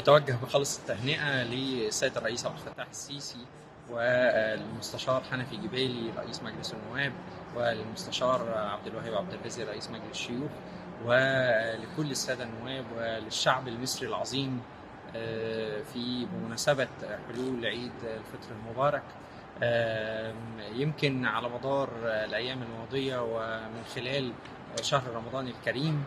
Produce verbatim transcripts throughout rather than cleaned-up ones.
بتوجه بخالص التهنئة للسيد الرئيس عبد الفتاح السيسي والمستشار حنفي جبالي رئيس مجلس النواب والمستشار عبد الوهاب عبد الرازق رئيس مجلس الشيوخ ولكل السادة النواب وللشعب المصري العظيم في بمناسبة حلول عيد الفطر المبارك. يمكن على مدار الأيام الماضية ومن خلال شهر رمضان الكريم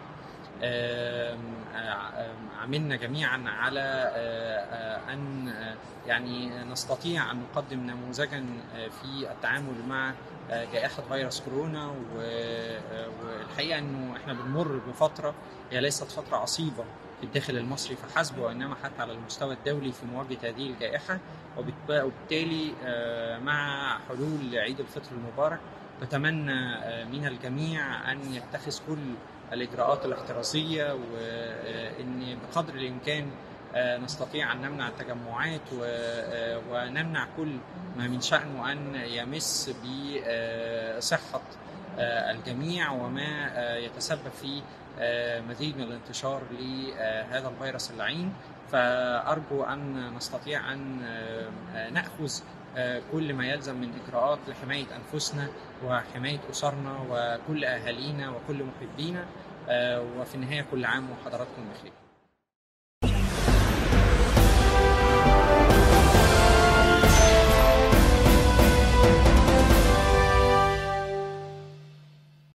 عملنا جميعا على أن يعني نستطيع أن نقدم نموذجا في التعامل مع جائحة فيروس كورونا، والحقيقة أنه إحنا بنمر بفترة هي ليست فترة عصيبة في الداخل المصري فحسب وإنما حتى على المستوى الدولي في مواجهة هذه الجائحة، وبالتالي مع حلول عيد الفطر المبارك بتمنى من الجميع أن يتخذ كل الإجراءات الاحترازية، وإن بقدر الإمكان نستطيع أن نمنع التجمعات ونمنع كل ما من شأنه أن يمس بصحة الجميع وما يتسبب في مزيد من الانتشار لهذا الفيروس اللعين. فأرجو أن نستطيع أن نأخذ كل ما يلزم من إجراءات لحماية أنفسنا وحماية أسرنا وكل أهالينا وكل محبينا، وفي النهاية كل عام وحضراتكم بخير.